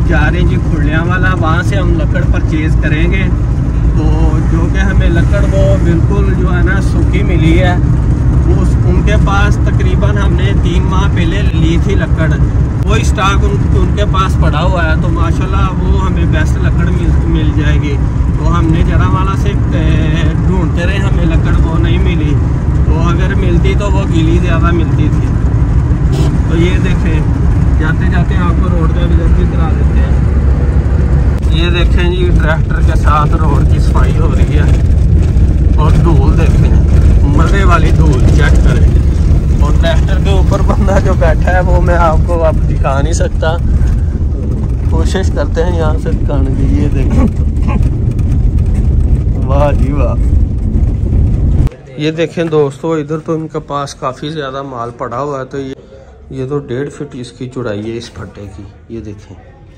जा रहे हैं जी खुलियाँ वाला, वहाँ से हम लकड़ परचेज़ करेंगे। तो जो कि हमें लकड़ वो बिल्कुल जो है ना सूखी मिली है, वो उनके पास तकरीबन हमने 3 माह पहले ली थी लकड़, वो स्टॉक उनके पास पड़ा हुआ है। तो माशाल्लाह वो हमें बेस्ट लकड़ मिल जाएगी। तो हमने जरावाला से ढूंढते रहे, हमें लकड़ वो नहीं मिली। तो अगर मिलती तो वो गीली ज़्यादा मिलती थी। तो ये देखें, जाते जाते आपको रोड का भी जल्दी करा देते हैं। ये देखें जी ट्रैक्टर के साथ रोड की सफाई हो रही है। और धूल देखें, मज़े वाली धूल चेक करें। और ट्रैक्टर के ऊपर बंदा जो बैठा है वो मैं आपको अब दिखा नहीं सकता, कोशिश करते हैं यहाँ से दिखाने की। ये देखें, वाह जी वाह। ये देखें दोस्तों, इधर तो इनके पास काफ़ी ज़्यादा माल पड़ा हुआ है। तो ये तो 1.5 फीट इसकी चौड़ाई है इस फट्टे की। ये देखें,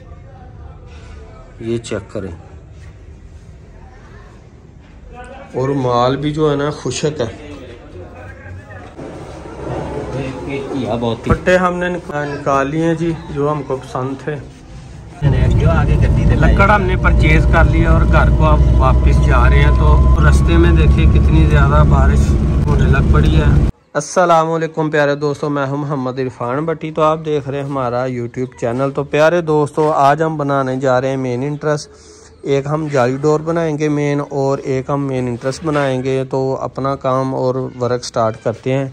ये चेक करें। और माल भी जो है ना खुशक है। फट्टे हमने निकाल लिए जी जो हमको पसंद थे। जो आगे लकड़ हमने परचेज कर लिया और घर को अब वापस जा रहे हैं। तो रास्ते में देखिए कितनी ज़्यादा बारिश होने लग पड़ी है। अस्सलाम वालेकुम प्यारे दोस्तों, मैं हूं मोहम्मद इरफान भट्टी। तो आप देख रहे हैं हमारा यूट्यूब चैनल। तो प्यारे दोस्तों, आज हम बनाने जा रहे हैं मेन इंटरेस्ट। एक हम जाली डोर बनाएंगे मेन, और एक हम मेन इंटरेस्ट बनाएंगे। तो अपना काम और वर्क स्टार्ट करते हैं।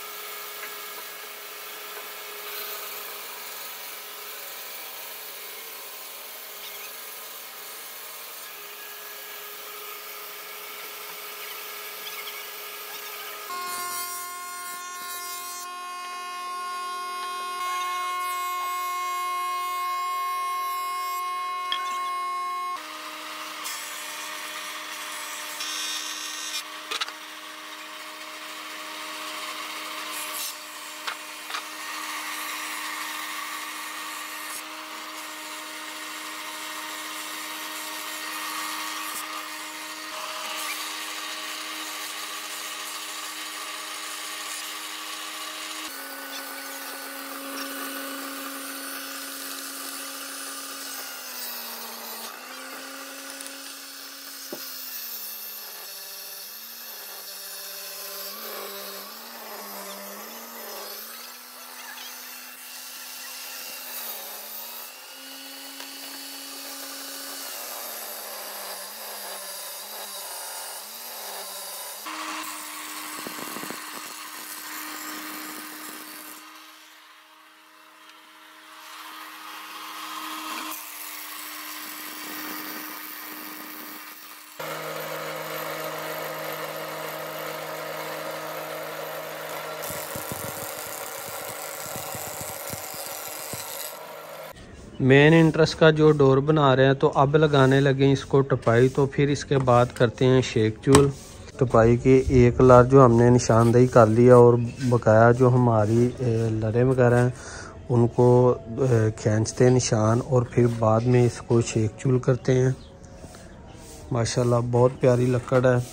मेन इंटरेस्ट का जो डोर बना रहे हैं, तो अब लगाने लगे इसको टपाई। तो फिर इसके बाद करते हैं शेक चूल। टपाई के एक लार जो हमने निशानदेही कर लिया, और बकाया जो हमारी लड़े वगैरह हैं उनको खींचते हैं निशान, और फिर बाद में इसको शेक चूल करते हैं। माशाल्लाह बहुत प्यारी लकड़ है।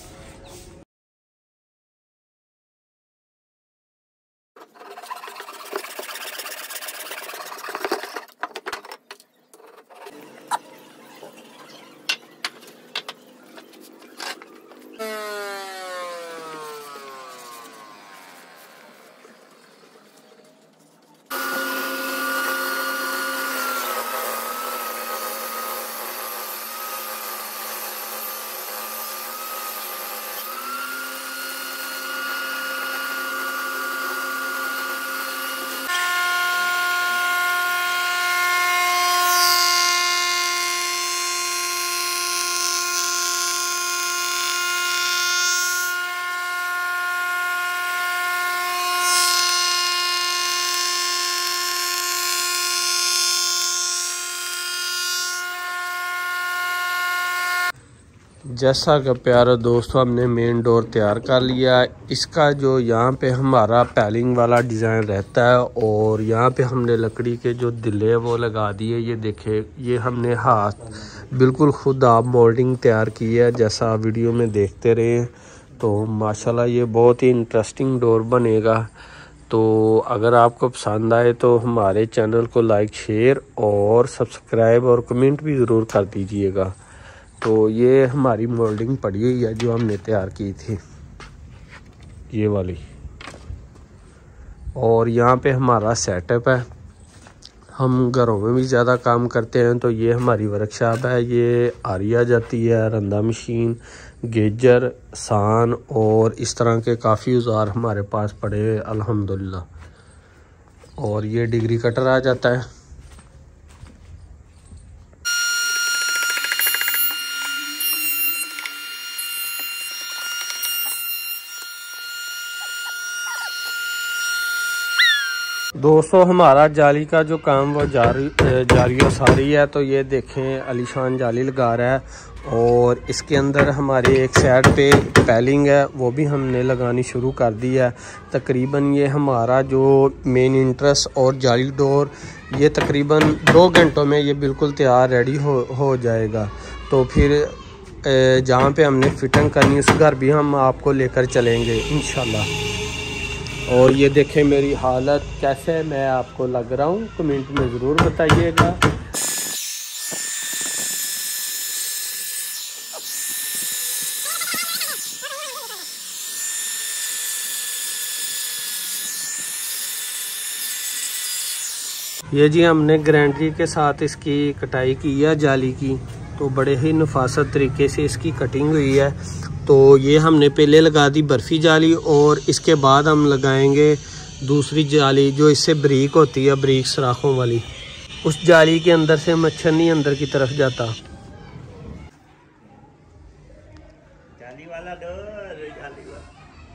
जैसा कि प्यारे दोस्तों, हमने मेन डोर तैयार कर लिया। इसका जो यहाँ पे हमारा पैलिंग वाला डिज़ाइन रहता है, और यहाँ पे हमने लकड़ी के जो दिले वो लगा दिए। ये देखे, ये हमने हाथ बिल्कुल खुद आप मोल्डिंग तैयार की है, जैसा वीडियो में देखते रहे। तो माशाल्लाह ये बहुत ही इंटरेस्टिंग डोर बनेगा। तो अगर आपको पसंद आए तो हमारे चैनल को लाइक, शेयर और सब्सक्राइब और कमेंट भी ज़रूर कर दीजिएगा। तो ये हमारी मोल्डिंग पड़ी हुई है जो हमने तैयार की थी, ये वाली। और यहाँ पे हमारा सेटअप है। हम घरों में भी ज़्यादा काम करते हैं, तो ये हमारी वर्कशॉप है। ये आरिया जाती है, रंदा मशीन, गेजर, सान और इस तरह के काफ़ी औजार हमारे पास पड़े हुए अल्हम्दुलिल्लाह। और ये डिग्री कटर आ जाता है। दोस्तों हमारा जाली का जो काम वो जारी सारी है। तो ये देखें अलीशान जाली लगा रहा है और इसके अंदर हमारे एक साइड पे पैलिंग है, वो भी हमने लगानी शुरू कर दी है। तकरीबन ये हमारा जो मेन इंटरेस्ट और जाली डोर ये तकरीबन 2 घंटों में ये बिल्कुल तैयार रेडी हो जाएगा। तो फिर जहाँ पे हमने फिटिंग करनी उस घर भी हम आपको लेकर चलेंगे इंशाल्लाह। और ये देखें मेरी हालत कैसे मैं आपको लग रहा हूँ, कमेंट में ज़रूर बताइएगा। ये जी हमने ग्राइंडरी के साथ इसकी कटाई की है जाली की, तो बड़े ही नफासत तरीके से इसकी कटिंग हुई है। तो ये हमने पहले लगा दी बर्फ़ी जाली और इसके बाद हम लगाएंगे दूसरी जाली जो इससे ब्रीक होती है, ब्रीक सराखों वाली। उस जाली के अंदर से मच्छर नहीं अंदर की तरफ जाता। जाली वाला डोर, जाली वाला।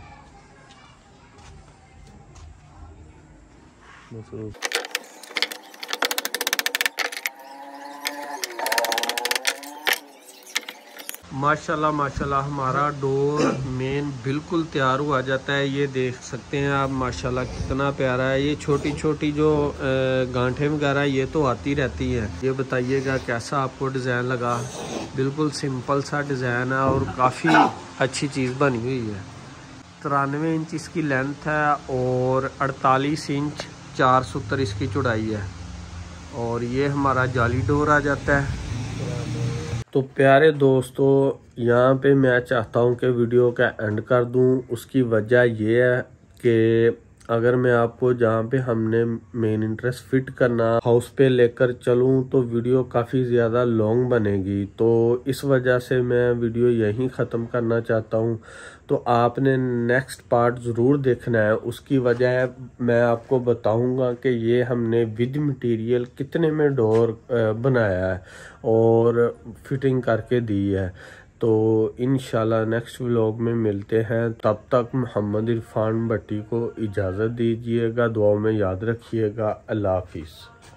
माशाल्लाह माशाल्लाह हमारा डोर मेन बिल्कुल तैयार हुआ जाता है। ये देख सकते हैं आप माशाल्लाह कितना प्यारा है। ये छोटी छोटी जो गांठें वगैरह ये तो आती रहती हैं। ये बताइएगा कैसा आपको डिज़ाइन लगा। बिल्कुल सिंपल सा डिज़ाइन है और काफ़ी अच्छी चीज़ बनी हुई है। 93 इंच इसकी लेंथ है और 48 इंच 4 सूत्र इसकी चौड़ाई है। और ये हमारा जाली डोर आ जाता है। तो प्यारे दोस्तों यहाँ पे मैं चाहता हूँ कि वीडियो का एंड कर दूँ। उसकी वजह ये है कि अगर मैं आपको जहाँ पे हमने मेन इंटरेस्ट फिट करना हाउस पे लेकर चलूँ तो वीडियो काफ़ी ज़्यादा लॉन्ग बनेगी। तो इस वजह से मैं वीडियो यहीं ख़त्म करना चाहता हूँ। तो आपने नेक्स्ट पार्ट ज़रूर देखना है। उसकी वजह मैं आपको बताऊंगा कि ये हमने विद मटेरियल कितने में डोर बनाया है और फिटिंग करके दी है। तो इंशाल्लाह नेक्स्ट व्लॉग में मिलते हैं। तब तक मोहम्मद इरफान भट्टी को इजाज़त दीजिएगा। दुआ में याद रखिएगा। अल्लाह हाफिज़।